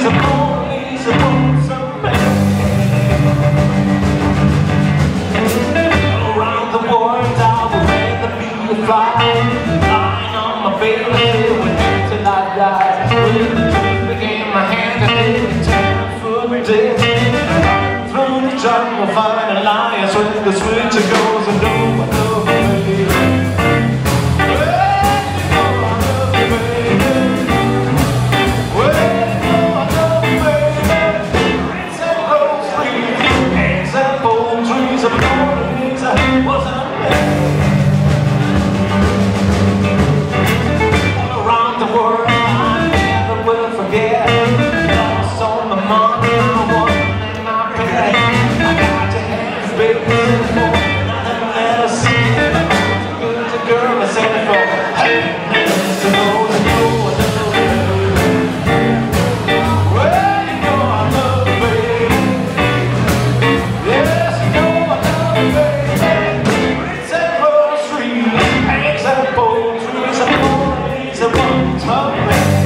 Around the world I would rather be a fly, lying on my bed till I die. When the truth began my hand and then 10 foot dead. Through the jungle find alliance with the switch goes and no one knows me. Around the world I never will forget. Lost on my mind, my woman and my pet. I got to have a baby for nothing let us see. Good to girl, I said it for happiness to know to know I love you. Well, you know I love you, baby. Yes, you know I love you, baby. It's that Rose Street, hangs that bold trees, I'm always a one top man.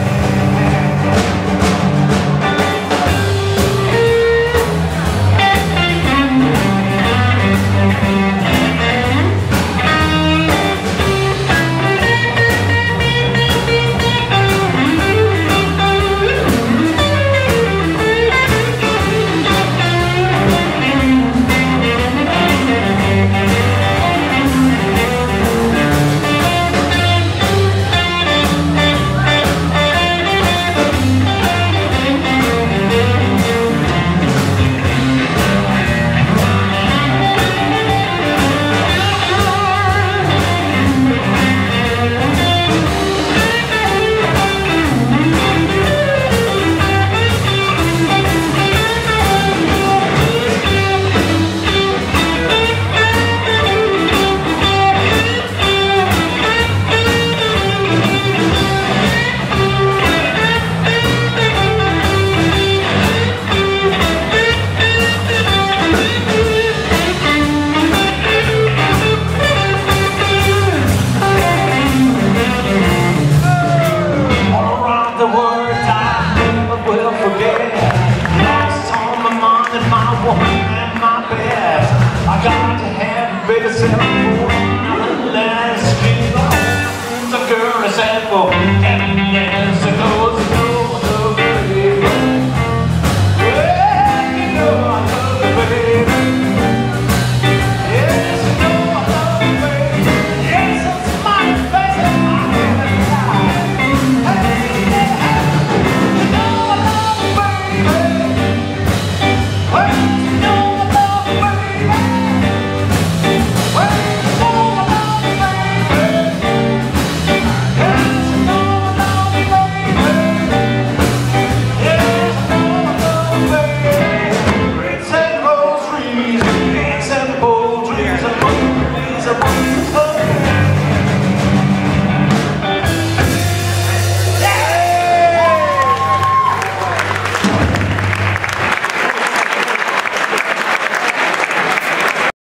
I got to have a better self for the last year. The girl is at for